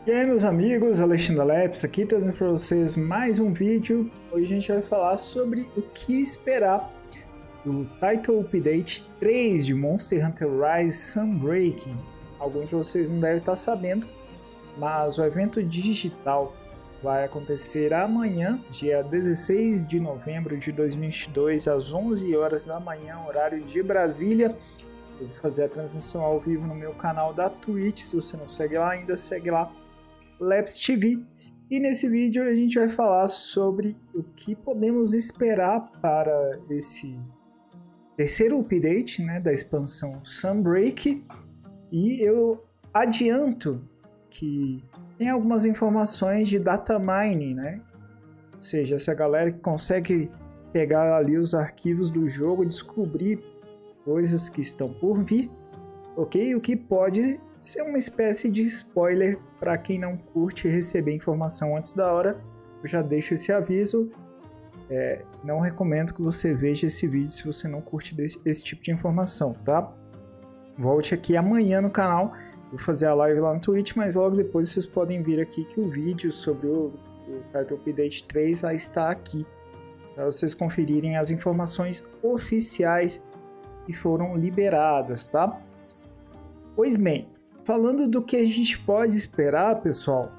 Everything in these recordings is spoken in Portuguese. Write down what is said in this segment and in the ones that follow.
E aí, meus amigos, Alexandre Leps aqui trazendo para vocês mais um vídeo. Hoje a gente vai falar sobre o que esperar do Title Update 3 de Monster Hunter Rise Sunbreaking. Alguns de vocês não devem estar sabendo, mas o evento digital vai acontecer amanhã, dia 16 de novembro de 2022, às 11 horas da manhã, horário de Brasília. Eu vou fazer a transmissão ao vivo no meu canal da Twitch. Se você não segue lá ainda, segue lá, Leps TV. E nesse vídeo a gente vai falar sobre o que podemos esperar para esse terceiro update, né, da expansão Sunbreak. E eu adianto que tem algumas informações de data mining, né? Ou seja, essa galera que consegue pegar ali os arquivos do jogo e descobrir coisas que estão por vir, ok? O que pode ser uma espécie de spoiler para quem não curte receber informação antes da hora. Eu já deixo esse aviso. Não recomendo que você veja esse vídeo se você não curte esse tipo de informação, tá? Volte aqui amanhã no canal. Vou fazer a live lá no Twitch, mas logo depois vocês podem vir aqui que o vídeo sobre o Title Update 3 vai estar aqui, para vocês conferirem as informações oficiais que foram liberadas, tá? Pois bem, falando do que a gente pode esperar, pessoal,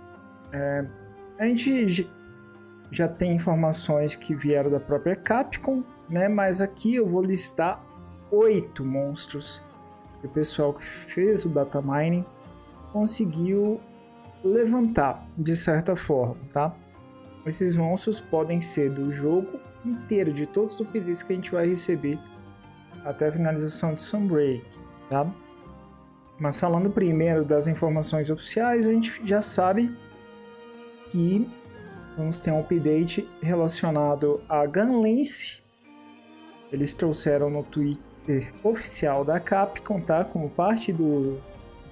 a gente já tem informações que vieram da própria Capcom, né? Mas aqui eu vou listar 8 monstros que o pessoal que fez o data mining conseguiu levantar de certa forma, tá? Esses monstros podem ser do jogo inteiro, de todos os updates que a gente vai receber até a finalização de Sunbreak, tá? Mas falando primeiro das informações oficiais, a gente já sabe que vamos ter um update relacionado a Gunlance. Eles trouxeram no Twitter oficial da Capcom, tá? Como parte do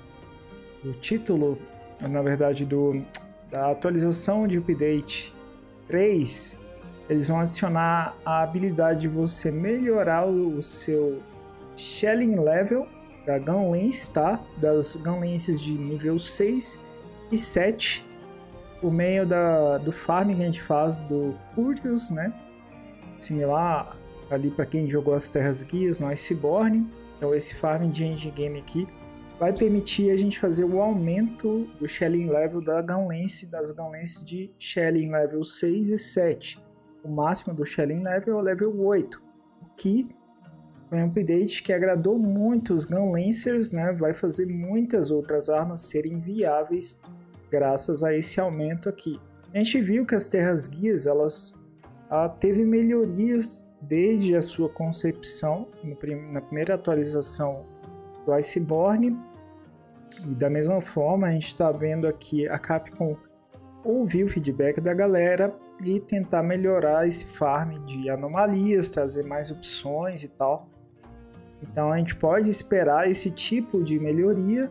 título, na verdade da atualização de update 3, eles vão adicionar a habilidade de você melhorar o seu shelling level da Gunlance, tá? Das Gunlances de nível 6 e 7 por meio do farm que a gente faz do Curtius, né? Similar ali para quem jogou as Terras Guias no Iceborne. Então esse farm de endgame aqui vai permitir a gente fazer o aumento do shelling level das Gunlances de shelling level 6 e 7. O máximo do shelling level é o level 8, o que foi um update que agradou muito os Gunlancers, né? Vai fazer muitas outras armas serem viáveis graças a esse aumento aqui. A gente viu que as Terras Guias elas teve melhorias desde a sua concepção na primeira atualização do Iceborne, e da mesma forma a gente está vendo aqui a Capcom ouvir o feedback da galera e tentar melhorar esse farm de anomalias, trazer mais opções e tal. Então a gente pode esperar esse tipo de melhoria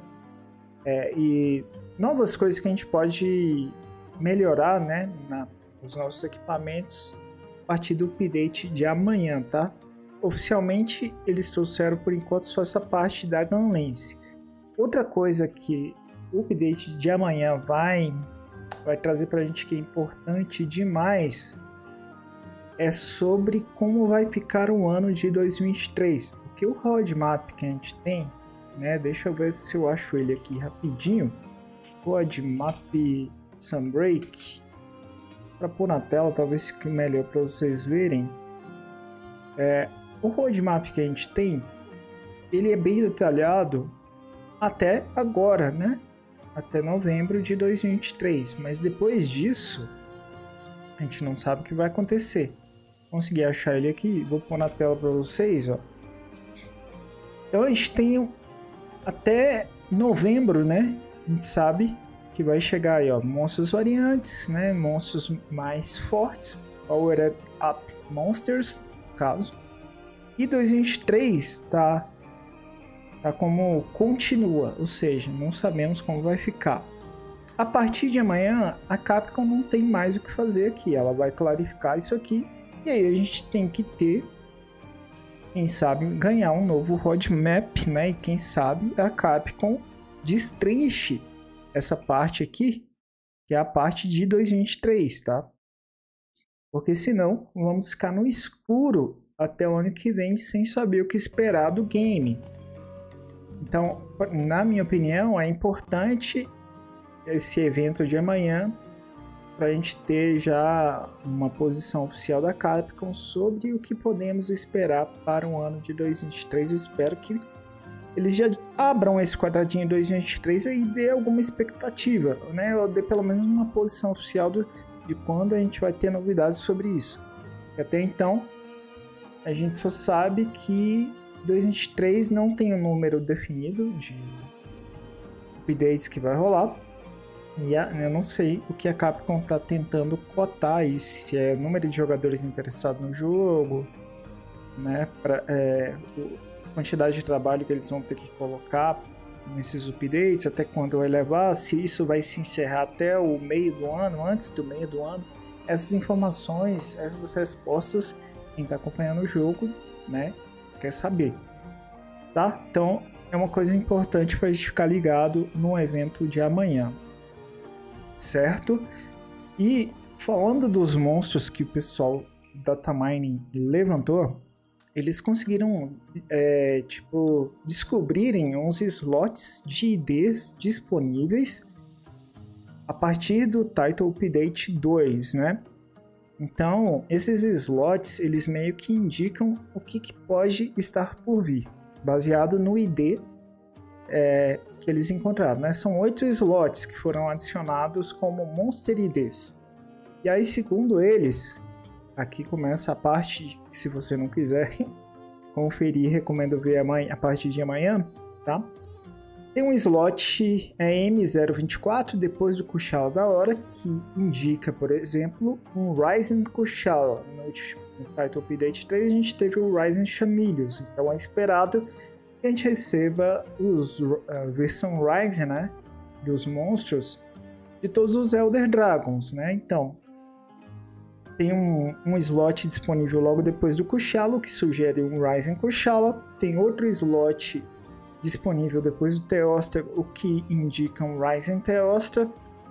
e novas coisas que a gente pode melhorar, né, nos nossos equipamentos a partir do update de amanhã, tá? Oficialmente eles trouxeram por enquanto só essa parte da Gunlance. Outra coisa que o update de amanhã vai trazer pra gente que é importante demais é sobre como vai ficar o ano de 2023. Porque o roadmap que a gente tem, né? Deixa eu ver se eu acho ele aqui rapidinho. Roadmap Sunbreak. Para pôr na tela, talvez fique melhor para vocês verem. O roadmap que a gente tem, ele é bem detalhado até agora, né? Até novembro de 2023. Mas depois disso, a gente não sabe o que vai acontecer. Consegui achar ele aqui, vou pôr na tela para vocês, ó. Então a gente tem até novembro, né? A gente sabe que vai chegar aí, ó, monstros variantes, né? Monstros mais fortes, Powered Up Monsters, no caso. E 2023 tá como continua, ou seja, não sabemos como vai ficar. A partir de amanhã, a Capcom não tem mais o que fazer aqui, ela vai clarificar isso aqui, e aí a gente tem que ter, quem sabe, ganhar um novo roadmap, né? E quem sabe a Capcom destrinche essa parte aqui que é a parte de 2023, tá? Porque senão vamos ficar no escuro até o ano que vem sem saber o que esperar do game. Então, na minha opinião, é importante esse evento de amanhã para a gente ter já uma posição oficial da Capcom sobre o que podemos esperar para o ano de 2023. Eu espero que eles já abram esse quadradinho em 2023 e dê alguma expectativa, né? Ou dê pelo menos uma posição oficial de quando a gente vai ter novidades sobre isso. E até então, a gente só sabe que 2023 não tem um número definido de updates que vai rolar. E eu não sei o que a Capcom está tentando cotar aí, se é o número de jogadores interessados no jogo, né, a quantidade de trabalho que eles vão ter que colocar nesses updates, até quando vai levar, se isso vai se encerrar até o meio do ano, antes do meio do ano. Essas informações, essas respostas, quem está acompanhando o jogo, né, quer saber, tá? Então é uma coisa importante para a gente ficar ligado no evento de amanhã. Certo? E falando dos monstros que o pessoal da Datamining levantou, eles conseguiram descobrirem uns slots de IDs disponíveis a partir do Title Update 2, né? Então, esses slots, eles meio que indicam o que pode estar por vir, baseado no ID que eles encontraram, né? São 8 slots que foram adicionados como Monster IDs. E aí, segundo eles, aqui começa a parte que, se você não quiser conferir, recomendo ver a partir de amanhã, tá? Tem um slot M024 depois do Kushala da hora, que indica, por exemplo, um Rising Kushala. No Title Update 3 a gente teve o Rising Chameleons, então é esperado que a gente receba a versão Rise, né, dos monstros de todos os Elder Dragons, né? Então, tem um slot disponível logo depois do Kushala, que sugere um Rising Kushala. Tem outro slot disponível depois do Teostra, o que indica um Rising Teostra.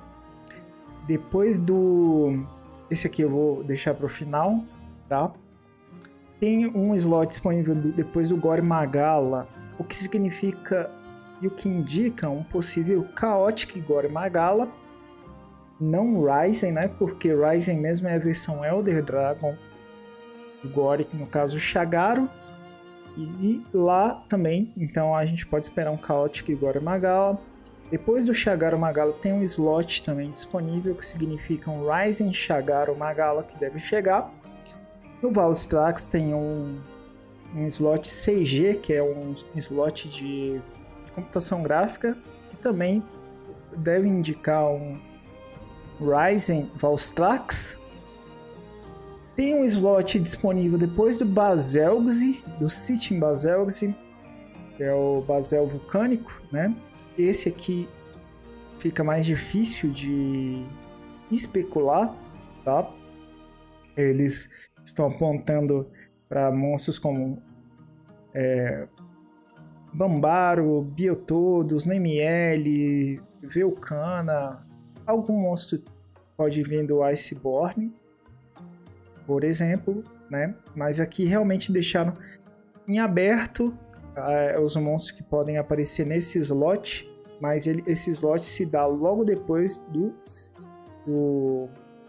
Depois do... Esse aqui eu vou deixar para o final, tá? Tem um slot disponível depois do Gore Magala, o que significa e o que indica um possível Chaotic Gore Magala, não Rising, né? Porque Rising mesmo é a versão Elder Dragon do Gore, no caso Shagaru, e lá também, então a gente pode esperar um Chaotic Gore Magala. Depois do Shagaru Magala tem um slot também disponível, que significa um Rising Shagaru Magala, que deve chegar. No Valstrax tem um slot CG, que é um slot de computação gráfica, que também deve indicar um Rising Valstrax. Tem um slot disponível depois do Bazelgzi, do Sitting Bazelgzi, que é o Bazel vulcânico, né? Esse aqui fica mais difícil de especular, tá? Eles estão apontando para monstros como Bambaro, Biotodos, Nemiel, Velcana. Algum monstro pode vir do Iceborne, por exemplo, né? Mas aqui realmente deixaram em aberto os monstros que podem aparecer nesse slot, mas esse slot se dá logo depois do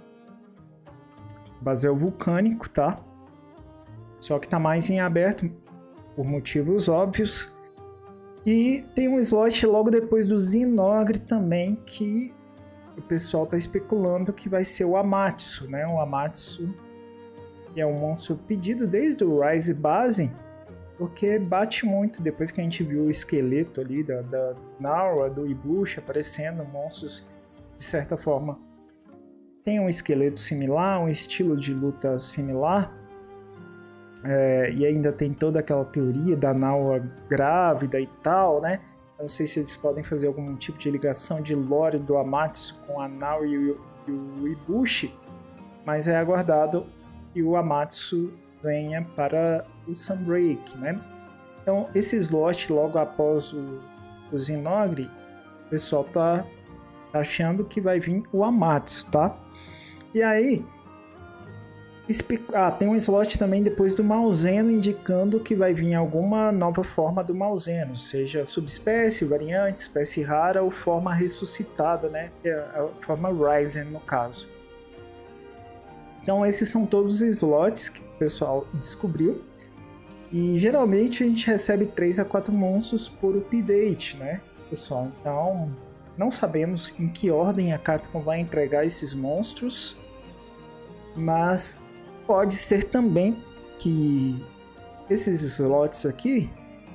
Bazel vulcânico, tá? Só que tá mais em aberto por motivos óbvios. E tem um slot logo depois do Zinogre também, que o pessoal tá especulando que vai ser o Amatsu, né? O Amatsu, que é um monstro pedido desde o Rise base, porque bate muito depois que a gente viu o esqueleto ali da Naura, do Ibushi aparecendo, monstros de certa forma tem um esqueleto similar, um estilo de luta similar, e ainda tem toda aquela teoria da Naura grávida e tal, né? Eu não sei se eles podem fazer algum tipo de ligação de lore do Amatsu com a Naura e o Ibushi, mas é aguardado que o Amatsu venha para o Sunbreak, né? Então, esse slot logo após o Zinogre, o pessoal tá tá achando que vai vir o Amatsu, tá? E aí, tem um slot também depois do Malzeno indicando que vai vir alguma nova forma do Malzeno, seja subespécie, variante, espécie rara ou forma ressuscitada, né? Que é a forma Ryzen no caso. Então esses são todos os slots que o pessoal descobriu. E geralmente a gente recebe 3 a 4 monstros por update, né, pessoal? Então não sabemos em que ordem a Capcom vai entregar esses monstros, mas pode ser também que esses slots aqui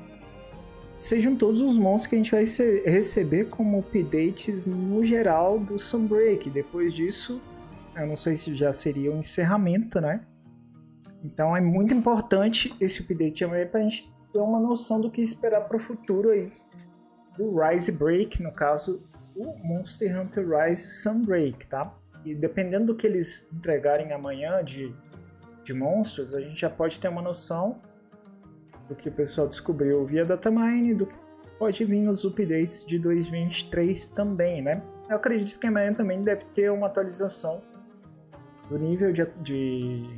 sejam todos os monstros que a gente vai receber como updates no geral do Sunbreak. Depois disso, eu não sei se já seria o encerramento, né? Então é muito importante esse update amanhã para a gente ter uma noção do que esperar para o futuro aí do Rise Break, no caso o Monster Hunter Rise Sunbreak, tá? E dependendo do que eles entregarem amanhã de monstros, a gente já pode ter uma noção do que o pessoal descobriu via datamine, do que pode vir nos updates de 2023 também, né? Eu acredito que amanhã também deve ter uma atualização do nível de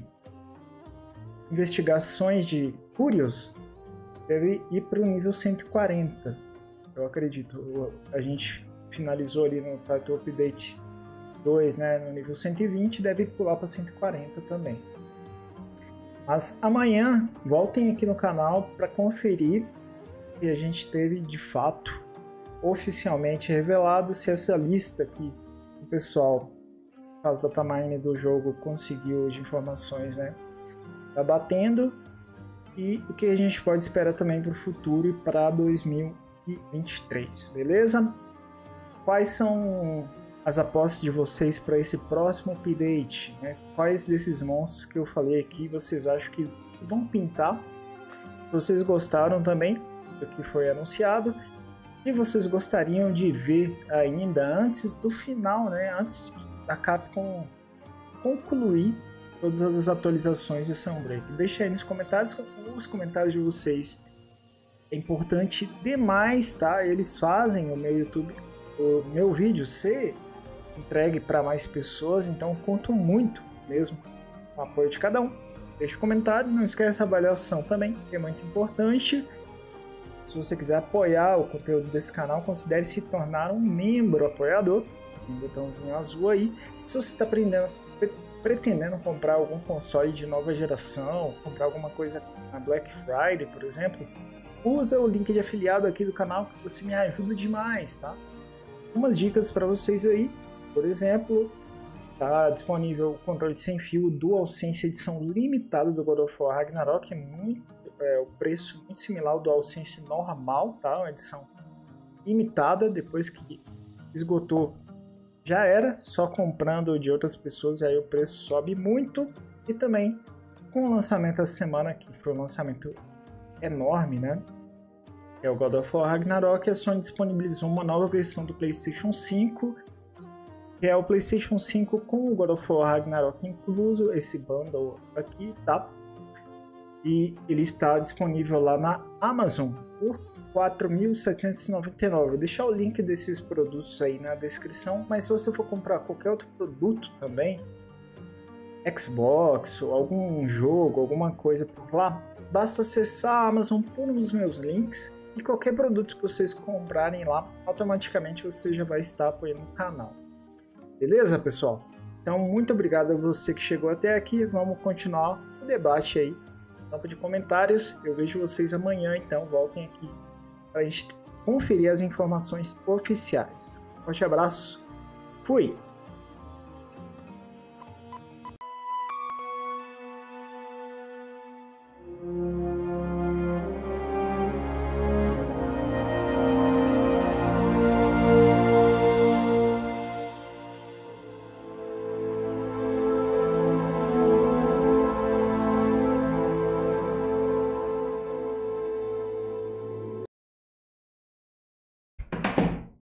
investigações de Curios, deve ir para o nível 140, eu acredito. A gente finalizou ali no Title Update 2, né, no nível 120, deve pular para 140 também. Mas amanhã, voltem aqui no canal para conferir se a gente teve de fato oficialmente revelado, se essa lista que o pessoal faz datamine do jogo conseguiu de informações, né, tá batendo, e o que a gente pode esperar também para o futuro e para 2023, beleza? Quais são as apostas de vocês para esse próximo update, né? Quais desses monstros que eu falei aqui vocês acham que vão pintar? Vocês gostaram também do que foi anunciado? E vocês gostariam de ver ainda antes do final, né? Antes da Capcom concluir todas as atualizações de Sunbreak? Deixa aí nos comentários, os comentários de vocês. É importante demais, tá? Eles fazem o meu vídeo ser entregue para mais pessoas, então conto muito mesmo com o apoio de cada um. Deixe um comentário, não esquece a avaliação também, que é muito importante. Se você quiser apoiar o conteúdo desse canal, considere se tornar um membro apoiador. Tem um botãozinho azul aí. Se você está pretendendo comprar algum console de nova geração, comprar alguma coisa na Black Friday, por exemplo, usa o link de afiliado aqui do canal que você me ajuda demais, tá? Umas dicas para vocês aí. Por exemplo, está disponível o controle sem fio DualSense edição limitada do God of War Ragnarok, o preço muito similar ao DualSense normal, tá? Uma edição limitada, depois que esgotou já era, só comprando de outras pessoas, aí o preço sobe muito. E também com o lançamento essa semana, que foi um lançamento enorme, né? É o God of War Ragnarok, a Sony disponibilizou uma nova versão do PlayStation 5, que é o PlayStation 5 com o God of War Ragnarok incluso, esse bundle aqui, tá? E ele está disponível lá na Amazon por R$ 4.799. Vou deixar o link desses produtos aí na descrição, mas se você for comprar qualquer outro produto também, Xbox ou algum jogo, alguma coisa por lá, basta acessar a Amazon por um dos meus links e qualquer produto que vocês comprarem lá, automaticamente você já vai estar apoiando o canal. Beleza, pessoal? Então, muito obrigado a você que chegou até aqui. Vamos continuar o debate aí. Campo de comentários. Eu vejo vocês amanhã, então voltem aqui para a gente conferir as informações oficiais. Forte abraço. Fui!